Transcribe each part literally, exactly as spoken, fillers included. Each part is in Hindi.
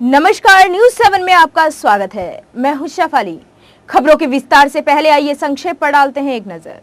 नमस्कार, न्यूज सेवन में आपका स्वागत है। मैं हूं शफाली। खबरों के विस्तार से पहले आइए संक्षेप पर डालते हैं एक नजर।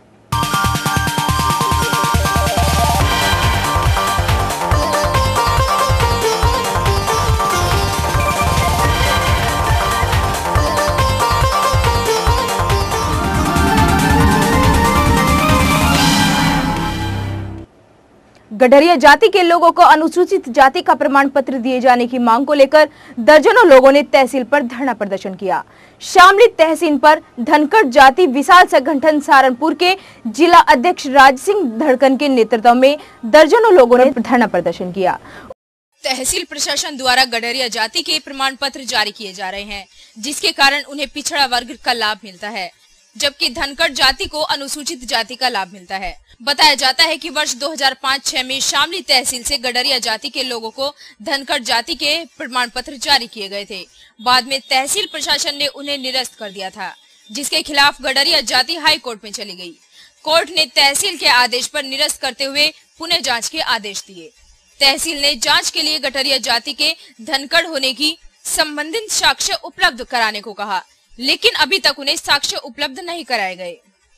गडरिया जाति के लोगों को अनुसूचित जाति का प्रमाण पत्र दिए जाने की मांग को लेकर दर्जनों लोगों ने तहसील पर धरना प्रदर्शन किया। शामली तहसील पर धनखड़ जाति विशाल संगठन सहारनपुर के जिला अध्यक्ष राज सिंह धड़कन के नेतृत्व में दर्जनों लोगों ने धरना प्रदर्शन किया। तहसील प्रशासन द्वारा गडरिया जाति के प्रमाण पत्र जारी किए जा रहे हैं, जिसके कारण उन्हें पिछड़ा वर्ग का लाभ मिलता है, जबकि धनखड़ जाति को अनुसूचित जाति का लाभ मिलता है। बताया जाता है कि वर्ष दो हज़ार पाँच छह में शामली तहसील से गडरिया जाति के लोगों को धनखड़ जाति के प्रमाण पत्र जारी किए गए थे। बाद में तहसील प्रशासन ने उन्हें निरस्त कर दिया था, जिसके खिलाफ गडरिया जाति हाई कोर्ट में चली गई। कोर्ट ने तहसील के आदेश पर निरस्त करते हुए पुनः जाँच के आदेश दिए। तहसील ने जाँच के लिए गडरिया जाति के धनखड़ होने की संबंधित साक्ष्य उपलब्ध कराने को कहा, लेकिन अभी तक उन्हें साक्ष्य उपलब्ध नहीं कराए गए।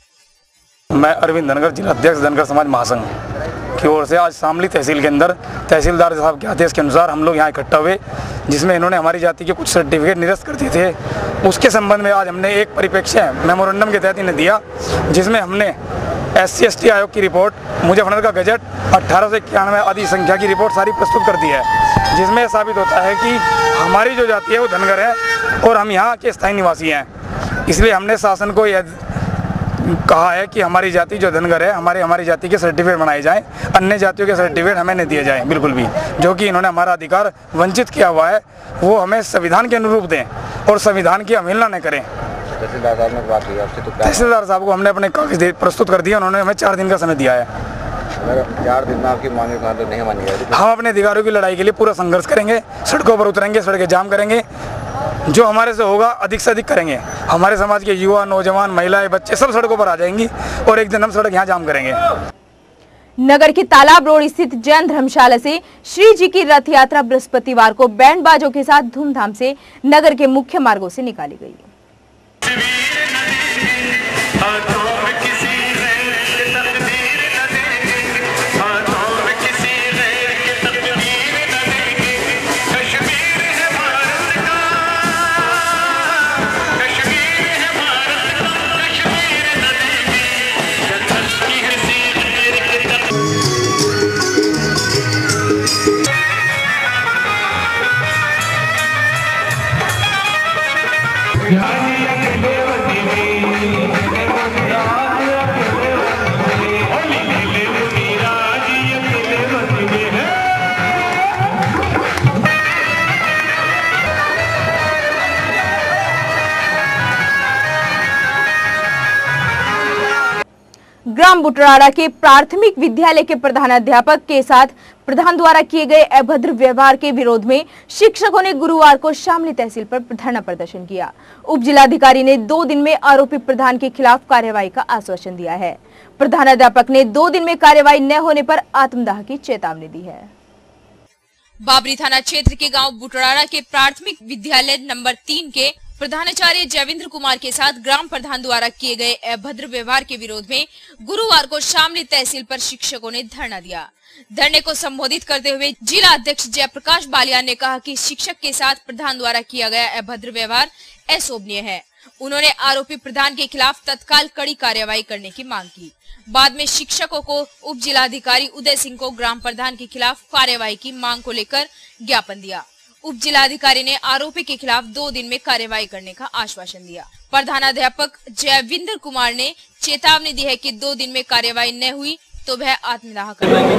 मैं अरविंद धनखड़, जिला अध्यक्ष धनखड़ समाज महासंघ की ओर से आज शामली तहसील के अंदर तहसीलदार साहब के आदेश के अनुसार हम लोग यहाँ इकट्ठा हुए, जिसमें इन्होंने हमारी जाति के कुछ सर्टिफिकेट निरस्त कर दिए थे। उसके संबंध में आज हमने एक परिप्रेक्ष्य मेमोरेंडम के तहत इन्हें दिया, जिसमें हमने एस सी एस टी आयोग की रिपोर्ट, मुजफ्फरनगर का गजट, अट्ठारह सौ इक्यानवे आदि संख्या की रिपोर्ट सारी प्रस्तुत कर दी है, जिसमें साबित होता है कि हमारी जो जाति है वो धनखड़ है और हम यहाँ के स्थायी निवासी हैं। इसलिए हमने शासन को यह कहा है कि हमारी जाति जो धनखड़ है, हमारे हमारी जाति के सर्टिफिकेट बनाए जाएं, अन्य जातियों के सर्टिफिकेट हमें नहीं दिए जाएं बिल्कुल भी। जो कि इन्होंने हमारा अधिकार वंचित किया हुआ है, वो हमें संविधान के अनुरूप दें और संविधान की अवहेलना न करें। तहसीलदार साहब ने बात की आपसे, तो तहसीलदार साहब को हमने अपने कागज प्रस्तुत कर दिया, उन्होंने हमें चार दिन का समय दिया है। चार दिन में आपकी मांगे तो नहीं मानी जाएगी। हम अपने अधिकारों की लड़ाई के लिए पूरा संघर्ष करेंगे, सड़कों पर उतरेंगे, सड़कें जाम करेंगे, जो हमारे से होगा अधिक से अधिक करेंगे। हमारे समाज के युवा, नौजवान, महिलाएं, बच्चे सब सड़कों पर आ जाएंगी और एक दिन हम सड़क यहाँ जाम करेंगे। नगर के तालाब रोड स्थित जैन धर्मशाला से श्री जी की रथ यात्रा बृहस्पतिवार को बैंड बाजों के साथ धूमधाम से नगर के मुख्य मार्गों से निकाली गई। ग्राम बुटराड़ा के प्राथमिक विद्यालय के प्रधानाध्यापक के साथ प्रधान द्वारा किए गए अभद्र व्यवहार के विरोध में शिक्षकों ने गुरुवार को शामली तहसील पर धरना प्रदर्शन किया। उप जिलाधिकारी ने दो दिन में आरोपी प्रधान के खिलाफ कार्रवाई का आश्वासन दिया है। प्रधानाध्यापक ने दो दिन में कार्रवाई न होने पर आत्मदाह की चेतावनी दी है। बाबरी थाना क्षेत्र के गाँव बुटराड़ा के प्राथमिक विद्यालय नंबर तीन के प्रधानाचार्य जयविंद्र कुमार के साथ ग्राम प्रधान द्वारा किए गए अभद्र व्यवहार के विरोध में गुरुवार को शामली तहसील पर शिक्षकों ने धरना दिया। धरने को संबोधित करते हुए जिला अध्यक्ष जयप्रकाश बालिया ने कहा कि शिक्षक के साथ प्रधान द्वारा किया गया अभद्र व्यवहार अशोभनीय है। उन्होंने आरोपी प्रधान के खिलाफ तत्काल कड़ी कार्रवाई करने की मांग की। बाद में शिक्षकों को उप जिलाधिकारी उदय सिंह को ग्राम प्रधान के खिलाफ कार्रवाई की मांग को लेकर ज्ञापन दिया। उप जिलाधिकारी ने आरोपी के खिलाफ दो दिन में कार्रवाई करने का आश्वासन दिया। प्रधानाध्यापक जयविंद्र कुमार ने चेतावनी दी है कि दो दिन में कार्रवाई न हुई तो वह आत्मदाह करेंगे।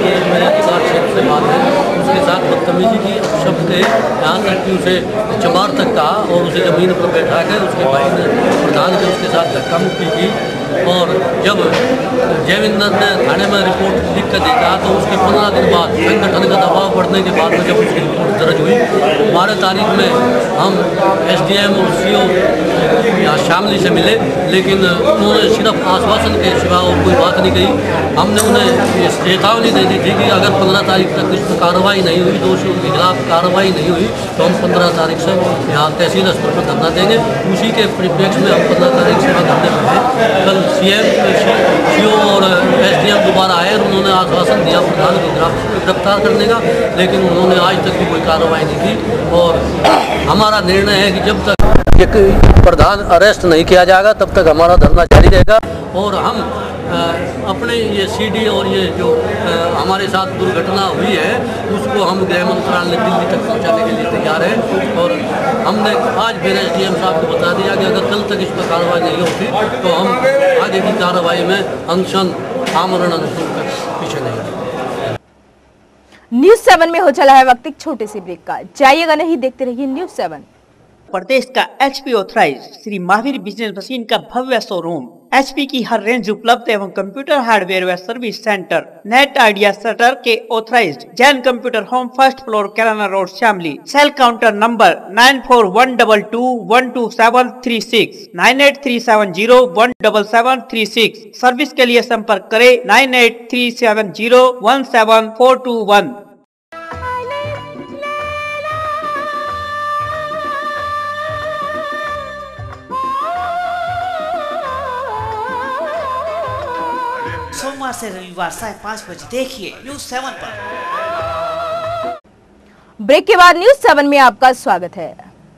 उसके साथ बदतमीजी की शब्द थे, यहाँ तक कि उसे चमार तक कहा और उसे जमीन पर बैठा कर उसके भाई ने प्रधान ने उसके साथ धक्का मुक्की की। और जब जयविंदर ने थाने में रिपोर्ट लिख कर देखा तो उसके पंद्रह दिन बाद संगठन का दबाव बढ़ने के बाद में जब उसकी रिपोर्ट दर्ज हुई, बारह तारीख में हम एस डी एम और सी ओ यहाँ शामली से मिले, लेकिन उन्होंने सिर्फ आश्वासन के सिवा और कोई बात नहीं कही। हमने उन्हें ये चेतावनी दे दी थी कि अगर पंद्रह तारीख तक इस पर कार्रवाई नहीं हुई, दोषियों के खिलाफ कार्रवाई नहीं हुई, तो हम पंद्रह तारीख से यहाँ तहसील स्तर पर धरना देंगे। उसी के परिप्रेक्ष्य में हम पंद्रह तारीख से धरने पर हैं। कल सी एम सी ओ और एस डी एम दोबारा आए और उन्होंने आश्वासन दिया प्रधान को गिरफ्तार करने का, लेकिन उन्होंने आज तक भी कोई कार्रवाई नहीं की। और हमारा निर्णय है कि जब तक ये प्रधान अरेस्ट नहीं किया जाएगा तब तक हमारा धरना जारी रहेगा। और हम आ, अपने ये सीडी और ये जो आ, हमारे साथ दुर्घटना हुई है उसको हम गृह मंत्रालय दिल्ली तक पहुंचाने के लिए तैयार हैं। और हमने आज फिर एस डी एम साहब को बता दिया कि अगर कल तक इस पर कार्रवाई नहीं होती तो हम आगे की कार्रवाई में अनशन आमरण अनशन तक पीछे नहीं। न्यूज सेवन में हो चला है वक्त एक छोटे से ब्रेक का, जाइएगा नहीं, देखते रहिए न्यूज सेवन। प्रदेश का H P authorise Shri Mahavir business machine का भव्य शोरूम, एच पी की हर रेंज उपलब्ध एवं कंप्यूटर हार्डवेयर व service centre, net idea shutter के authorised, Jain computer home, first floor, Kailana road, Shamli. Sale counter number nine four one double two one two seven three six, nine eight three seven zero one double seven three six. Service के लिए संपर्क करें nine eight three seven zero one seven four two one. सोमवार से रविवार साढ़े पाँच बजे देखिए न्यूज सेवन पर। ब्रेक के बाद न्यूज सेवन में आपका स्वागत है।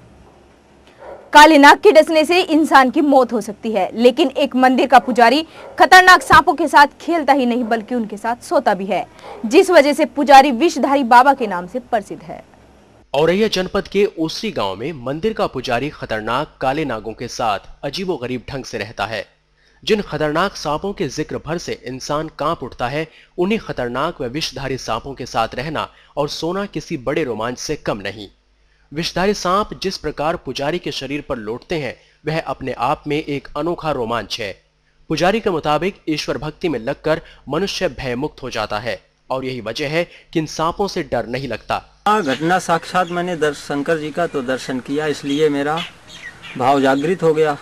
काले नाग के डसने से इंसान की मौत हो सकती है, लेकिन एक मंदिर का पुजारी खतरनाक सांपों के साथ खेलता ही नहीं बल्कि उनके साथ सोता भी है, जिस वजह से पुजारी विषधारी बाबा के नाम से प्रसिद्ध है। औरैया जनपद के ओसरी गांव में मंदिर का पुजारी खतरनाक काले नागों के साथ अजीबोगरीब ढंग से रहता है। जिन खतरनाक सांपों के जिक्र भर से इंसान कांप उठता है, उन्हीं खतरनाक व विषधारी सांपों के साथ रहना और सोना किसी बड़े रोमांच से कम नहीं। विषधारी सांप जिस प्रकार पुजारी के शरीर पर लौटते हैं, वह अपने आप में एक अनोखा रोमांच है। पुजारी के मुताबिक ईश्वर भक्ति में लगकर मनुष्य भयमुक्त हो जाता है और यही वजह है कि इन सांपों से डर नहीं लगता। घटना साक्षात मैंने दर्शन शंकर जी का तो दर्शन किया, इसलिए मेरा भाव जागृत हो गया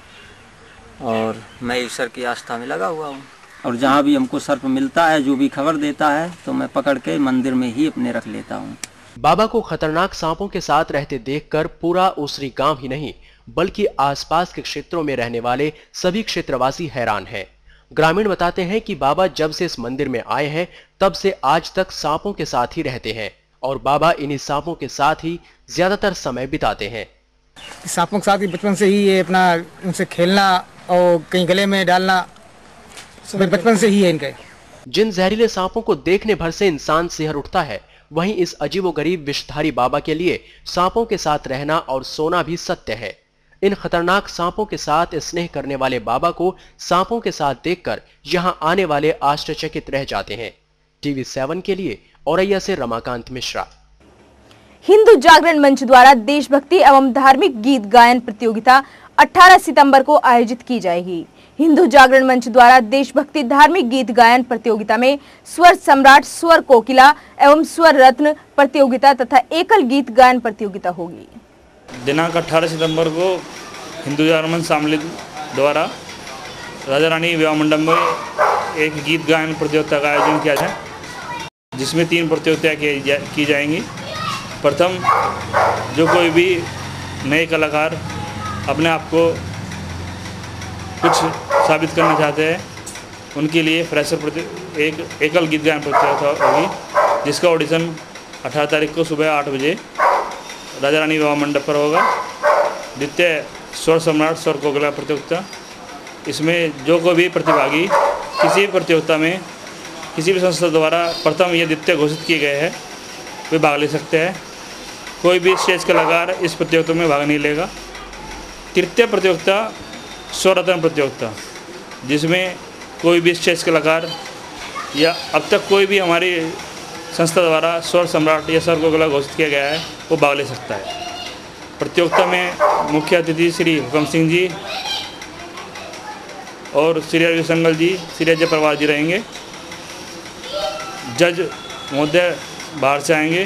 और मैं ईश्वर की आस्था में लगा हुआ हूँ। और जहाँ भी हमको सर्प मिलता है, जो भी खबर देता है, तो मैं पकड़ के मंदिर में ही अपने रख लेता हूँ। बाबा को खतरनाक सांपों के साथ रहते देखकर पूरा ओसरी गांव ही नहीं बल्कि आसपास के क्षेत्रों में रहने वाले सभी क्षेत्रवासी हैरान हैं। ग्रामीण बताते हैं कि बाबा जब से इस मंदिर में आए हैं तब से आज तक सांपों के साथ ही रहते हैं और बाबा इन्हीं सांपों के साथ ही ज्यादातर समय बिताते हैं। सांपों के साथ ही बचपन से ही ये अपना उनसे खेलना और कहीं गले में डालना बचपन से ही है इनके। जिन जहरीले सांपों को देखने भर से इंसान सिहर उठता है, वहीं इस अजीबोगरीब विषधारी बाबा के लिए सांपों के साथ रहना और सोना भी सत्य है। इन खतरनाक सांपों के साथ स्नेह करने वाले बाबा को सांपों के साथ देखकर यहां आने वाले आश्चर्यचकित रह जाते हैं। टीवी सेवन के लिए औरैया से रमाकांत मिश्रा। हिंदू जागरण मंच द्वारा देशभक्ति एवं धार्मिक गीत गायन प्रतियोगिता अठारह सितंबर को आयोजित की जाएगी। हिंदू जागरण मंच द्वारा देशभक्ति धार्मिक गीत गायन प्रतियोगिता में स्वर सम्राट, स्वर कोकिला एवं स्वर रत्न प्रतियोगिता तथा एकल गीत गायन प्रतियोगिता होगी। दिनांक अठारह सितंबर को हिंदू जागरण मंच शामली द्वारा राजा रानी विवाह मंडप में एक गीत गायन प्रतियोगिता का आयोजन किया जाए, जिसमें तीन प्रतियोगिताएं की जाएंगी। प्रथम, जो कोई भी नए कलाकार अपने आप को कुछ साबित करना चाहते हैं, उनके लिए फ्रेशर प्रति एक एकल गीत गायन प्रतियोगिता होगी, जिसका ऑडिशन अठारह तारीख को सुबह आठ बजे राजा रानी विवाह मंडप पर होगा। द्वितीय, स्वर सम्राट स्वर कोकिला प्रतियोगिता। इसमें जो कोई भी प्रतिभागी किसी भी प्रतियोगिता में किसी भी संस्था द्वारा प्रथम या द्वितीय घोषित किए गए हैं, वे भाग ले सकते हैं। कोई भी स्टेज कलाकार इस प्रतियोगिता में भाग नहीं लेगा। तृतीय प्रतियोगिता स्वरत्न प्रतियोगिता, जिसमें कोई भी स्टेज कलाकार या अब तक कोई भी हमारी संस्था द्वारा स्वर सम्राट या स्वर कोकिला घोषित किया गया है, वो भाग ले सकता है। प्रतियोगिता में मुख्य अतिथि श्री हुकम सिंह जी, और श्री अरविंद संगल जी, श्री अजय परवार जी रहेंगे। जज महोदय बाहर से आएंगे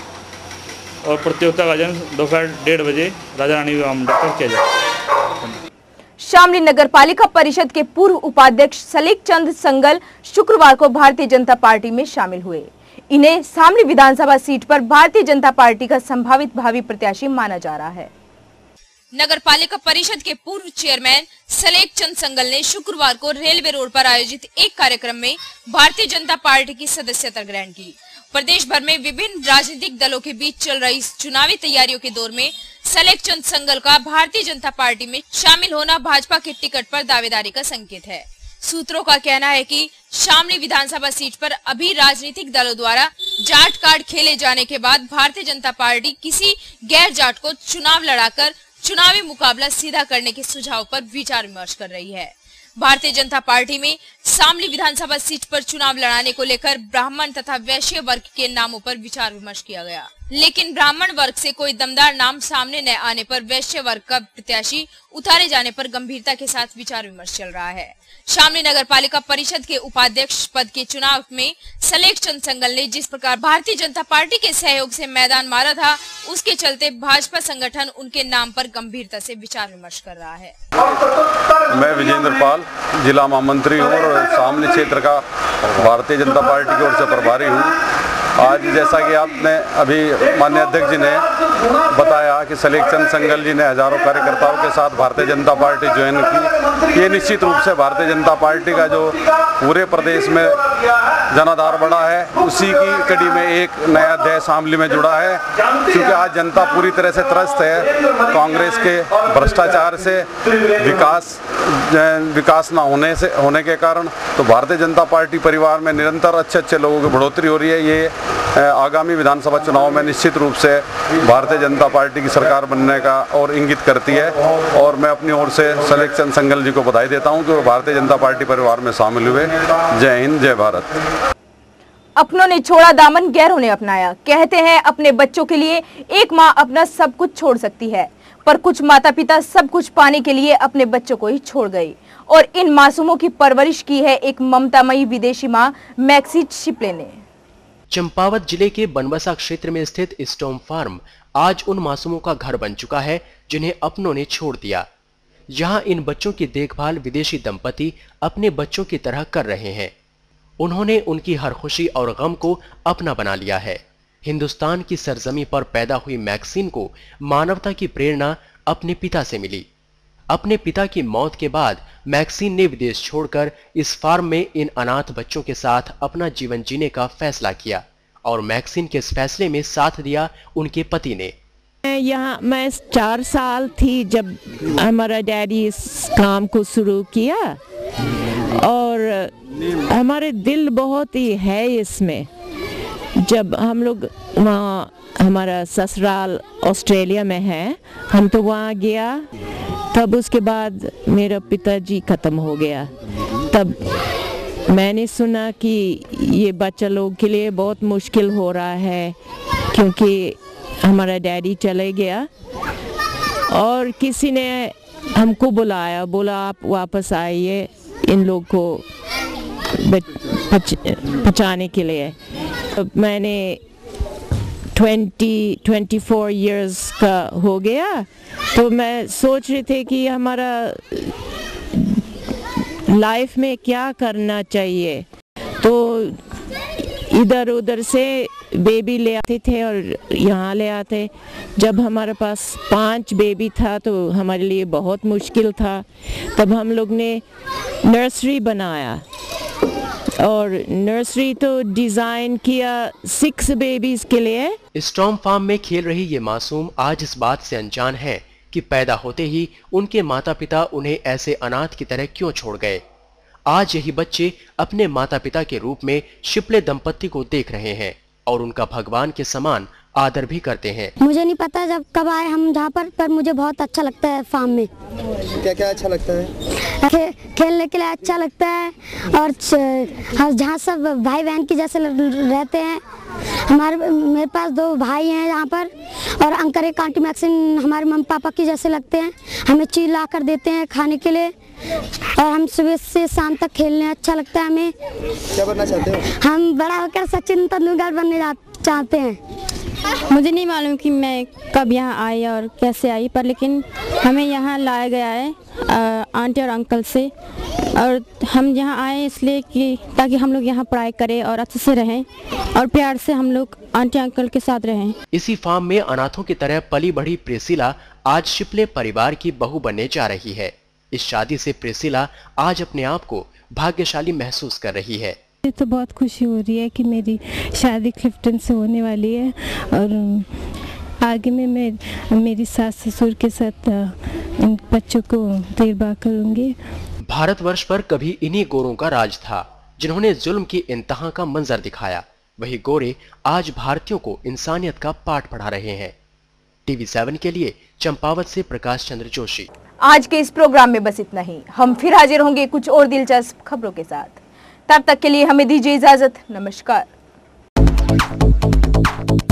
और प्रतियोगिता का आयोजन दोपहर डेढ़ बजे राजा रानी विवाह मंडप पर किया जाएगा। शामली नगर पालिका परिषद के पूर्व उपाध्यक्ष सलीक चंद संगल शुक्रवार को भारतीय जनता पार्टी में शामिल हुए। इन्हें शामली विधानसभा सीट पर भारतीय जनता पार्टी का संभावित भावी प्रत्याशी माना जा रहा है। नगर पालिका परिषद के पूर्व चेयरमैन सलेक चंद संगल ने शुक्रवार को रेलवे रोड पर आयोजित एक कार्यक्रम में भारतीय जनता पार्टी की सदस्यता ग्रहण की। प्रदेश भर में विभिन्न राजनीतिक दलों के बीच चल रही चुनावी तैयारियों के दौर में सलेक चंद संगल का भारतीय जनता पार्टी में शामिल होना भाजपा के टिकट पर दावेदारी का संकेत है। सूत्रों का कहना है कि शामली विधानसभा सीट पर अभी राजनीतिक दलों द्वारा जाट कार्ड खेले जाने के बाद भारतीय जनता पार्टी किसी गैर जाट को चुनाव लड़ाकर चुनावी मुकाबला सीधा करने के सुझाव पर विचार विमर्श कर रही है। भारतीय जनता पार्टी में शामली विधानसभा सीट पर चुनाव लड़ाने को लेकर ब्राह्मण तथा वैश्य वर्ग के नामों पर विचार विमर्श किया गया, लेकिन ब्राह्मण वर्ग से कोई दमदार नाम सामने न आने पर वैश्य वर्ग का प्रत्याशी उतारे जाने पर गंभीरता के साथ विचार विमर्श चल रहा है। शामली नगर पालिका परिषद के उपाध्यक्ष पद के चुनाव में सलेक चंद संगल ने जिस प्रकार भारतीय जनता पार्टी के सहयोग से मैदान मारा था, उसके चलते भाजपा संगठन उनके नाम पर गंभीरता से विचार विमर्श कर रहा है। मैं विजेंद्र पाल जिला महामंत्री हूँ और शामली क्षेत्र का भारतीय जनता पार्टी की ओर से प्रभारी हूँ। आज जैसा कि आपने अभी माननीय अध्यक्ष जी ने बताया कि सलेक चंद संगल जी ने हजारों कार्यकर्ताओं के साथ भारतीय जनता पार्टी ज्वाइन की, ये निश्चित रूप से भारतीय जनता पार्टी का जो पूरे प्रदेश में जनाधार बढ़ा है, उसी की कड़ी में एक नया अध्याय शामली में जुड़ा है। क्योंकि आज जनता पूरी तरह से त्रस्त है कांग्रेस के भ्रष्टाचार से, विकास विकास ना होने से होने के कारण। तो भारतीय जनता पार्टी परिवार में निरंतर अच्छे अच्छे लोगों की बढ़ोतरी हो रही है। ये आगामी विधानसभा चुनाव में निश्चित रूप से भारतीय जनता पार्टी की सरकार बनने का और इंगित करती है। और मैं अपनी ओर से सलेक चंद संगल जी को बधाई देता हूं कि वो भारतीय जनता पार्टी परिवार में शामिल हुए। जय हिंद, जय भारत। अपनों ने छोड़ा दामन, गैरों ने अपनाया। कहते हैं अपने बच्चों के लिए एक माँ अपना सब कुछ छोड़ सकती है, पर कुछ माता पिता सब कुछ पाने के लिए अपने बच्चों को ही छोड़ गए और इन मासूमों की परवरिश की है एक ममतामयी विदेशी माँ मैक्सी शिपले ने। चंपावत जिले के बनबसा क्षेत्र में स्थित स्टॉम फार्म आज उन मासूमों का घर बन चुका है जिन्हें अपनों ने छोड़ दिया। यहाँ इन बच्चों की देखभाल विदेशी दंपति अपने बच्चों की तरह कर रहे हैं। उन्होंने उनकी हर खुशी और गम को अपना बना लिया है। हिंदुस्तान की सरजमी पर पैदा हुई मैक्सिन को मानवता की प्रेरणा अपने पिता से मिली। अपने पिता की मौत के बाद मैक्सिन ने विदेश छोड़कर इस फार्म में इन अनाथ बच्चों के साथ अपना जीवन जीने का फैसला किया और मैक्सिन के इस फैसले में साथ दिया उनके पति ने। यहाँ मैं चार साल थी जब हमारा डैडी इस काम को शुरू किया और हमारे दिल बहुत ही है इसमें। जब हम लोग वहाँ, हमारा ससुराल ऑस्ट्रेलिया में है, हम तो वहाँ गया, तब उसके बाद मेरा पिताजी ख़त्म हो गया। तब मैंने सुना कि ये बच्चा लोग के लिए बहुत मुश्किल हो रहा है क्योंकि हमारा डैडी चले गया और किसी ने हमको बुलाया, बोला आप वापस आइए इन लोग को बचाने के लिए। तो मैंने ट्वेंटी ट्वेंटी फोर इयर्स का हो गया, तो मैं सोच रही थी कि हमारा लाइफ में क्या करना चाहिए। तो इधर उधर से बेबी ले आते थे और यहाँ ले आते। जब हमारे पास पांच बेबी था तो हमारे लिए बहुत मुश्किल था। तब हम लोग ने नर्सरी बनाया और नर्सरी तो डिजाइन किया सिक्स बेबीज के लिए। स्टॉम फार्म में खेल रही ये मासूम आज इस बात से अनजान है कि पैदा होते ही उनके माता पिता उन्हें ऐसे अनाथ की तरह क्यों छोड़ गए। आज यही बच्चे अपने माता पिता के रूप में शिपले दंपत्ति को देख रहे हैं और उनका भगवान के समान आदर भी करते हैं। मुझे नहीं पता जब कब आए हम जहाँ पर, पर मुझे बहुत अच्छा लगता है फार्म में। क्या क्या अच्छा लगता है? खे, खेलने के लिए अच्छा लगता है और जहाँ सब भाई बहन की जैसे रहते हैं। हमारे मेरे पास दो भाई हैं यहाँ पर और अंकल एक आंटी मैक्सिन हमारे मम्मी पापा की जैसे लगते हैं। हमें चीज ला कर देते हैं खाने के लिए और हम सुबह से शाम तक खेलने अच्छा लगता है हमें। क्या बनना चाहते हो? हम बड़ा होकर सचिन तेंदुलकर बनने चाहते हैं। मुझे नहीं मालूम कि मैं कब यहाँ आई और कैसे आई, पर लेकिन हमें यहाँ लाया गया है आंटी और अंकल से, और हम यहाँ आए इसलिए कि ताकि हम लोग यहाँ पढ़ाई करें और अच्छे से रहें और प्यार से हम लोग आंटी अंकल के साथ रहें। इसी फार्म में अनाथों की तरह पली बढ़ी प्रिसिला आज शिपले परिवार की बहू बनने जा रही है। इस शादी से प्रिसिला आज अपने आप को भाग्यशाली महसूस कर रही है। मुझे तो बहुत खुशी हो रही है कि मेरी शादी क्लिफ्टन से होने वाली है और आगे में मैं मेरी सास ससुर के साथ इन बच्चों को देखभाल करूंगी। भारतवर्ष पर कभी इन्हीं गोरों का राज था जिन्होंने जुल्म की इंतहा का मंजर दिखाया। वही गोरे आज भारतीयों को इंसानियत का पाठ पढ़ा रहे हैं। टीवी सेवन के लिए चंपावत से प्रकाश चंद्र जोशी। आज के इस प्रोग्राम में बस इतना ही। हम फिर हाजिर होंगे कुछ और दिलचस्प खबरों के साथ। तब तक के लिए हमें दीजिए इजाजत। नमस्कार।